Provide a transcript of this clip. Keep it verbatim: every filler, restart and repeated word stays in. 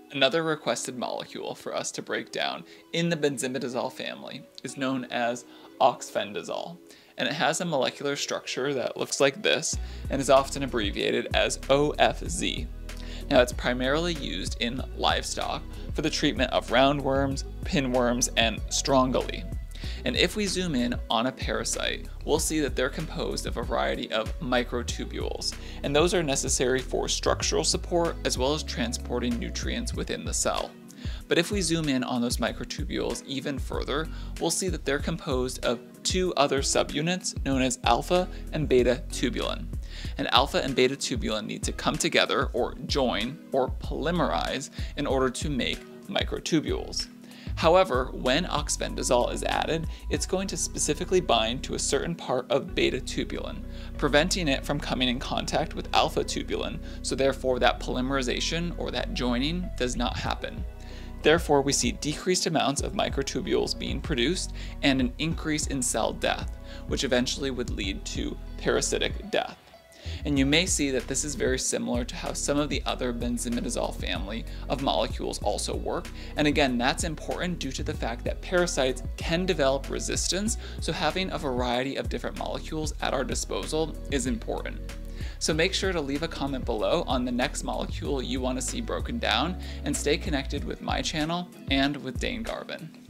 Another requested molecule for us to break down in the benzimidazole family is known as oxfendazole, and it has a molecular structure that looks like this and is often abbreviated as O F Z. Now, it's primarily used in livestock for the treatment of roundworms, pinworms, and strongyle. And if we zoom in on a parasite, we'll see that they're composed of a variety of microtubules, and those are necessary for structural support as well as transporting nutrients within the cell. But if we zoom in on those microtubules even further, we'll see that they're composed of two other subunits known as alpha and beta tubulin. And alpha and beta tubulin need to come together or join or polymerize in order to make microtubules. However, when oxfendazole is added, it's going to specifically bind to a certain part of beta tubulin, preventing it from coming in contact with alpha tubulin, so therefore that polymerization or that joining does not happen. Therefore, we see decreased amounts of microtubules being produced and an increase in cell death, which eventually would lead to parasitic death. And you may see that this is very similar to how some of the other benzimidazole family of molecules also work. And again, that's important due to the fact that parasites can develop resistance, so having a variety of different molecules at our disposal is important. So make sure to leave a comment below on the next molecule you want to see broken down, and stay connected with my channel and with Dane Garvin.